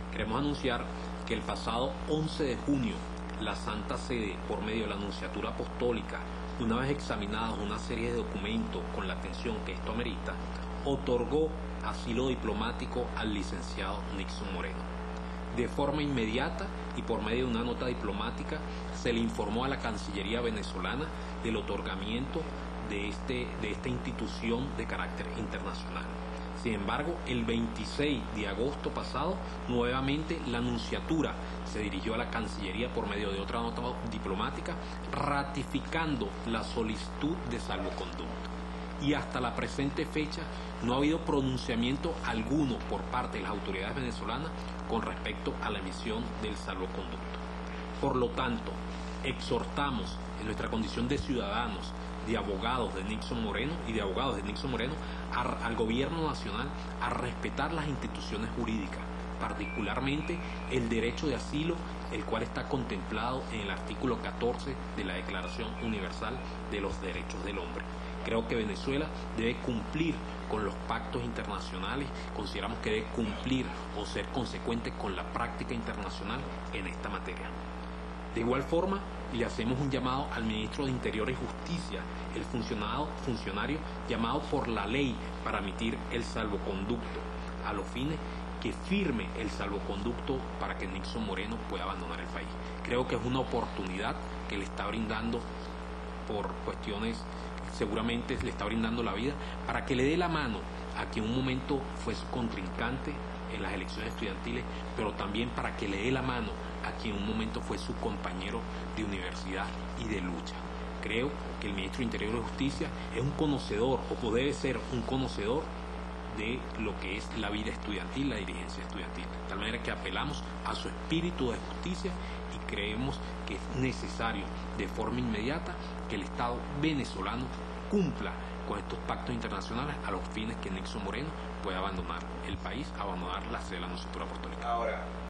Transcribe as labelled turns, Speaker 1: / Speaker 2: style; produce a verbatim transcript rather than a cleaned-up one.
Speaker 1: Queremos anunciar que el pasado once de junio, la Santa Sede, por medio de la Nunciatura Apostólica, una vez examinados una serie de documentos con la atención que esto amerita, otorgó asilo diplomático al licenciado Nixon Moreno. De forma inmediata y por medio de una nota diplomática se le informó a la Cancillería venezolana del otorgamiento de, este, de esta institución de carácter internacional. Sin embargo, el veintiséis de agosto pasado, nuevamente la Nunciatura se dirigió a la Cancillería por medio de otra nota diplomática ratificando la solicitud de salvoconducto. Y hasta la presente fecha no ha habido pronunciamiento alguno por parte de las autoridades venezolanas con respecto a la emisión del salvoconducto. Por lo tanto, exhortamos en nuestra condición de ciudadanos, de abogados de Nixon Moreno y de abogados de Nixon Moreno a, al gobierno nacional a respetar las instituciones jurídicas, particularmente el derecho de asilo, el cual está contemplado en el artículo catorce de la Declaración Universal de los Derechos del Hombre. Creo que Venezuela debe cumplir con los pactos internacionales, consideramos que debe cumplir o ser consecuente con la práctica internacional en esta materia. De igual forma, le hacemos un llamado al ministro de Interior y Justicia, el funcionario, funcionario llamado por la ley para emitir el salvoconducto, a los fines que firme el salvoconducto para que Nixon Moreno pueda abandonar el país. Creo que es una oportunidad que le está brindando por cuestiones, seguramente le está brindando la vida, para que le dé la mano a quien en un momento fue su contrincante en las elecciones estudiantiles, pero también para que le dé la mano a quien en un momento fue su compañero de universidad y de lucha. Creo que el ministro de Interior y Justicia es un conocedor, o debe ser un conocedor de lo que es la vida estudiantil, la dirigencia estudiantil. De tal manera que apelamos a su espíritu de justicia y creemos que es necesario de forma inmediata que el Estado venezolano cumpla con estos pactos internacionales a los fines que Nixon Moreno pueda abandonar el país, abandonar la sede de la Nunciatura Apostólica.
Speaker 2: Ahora,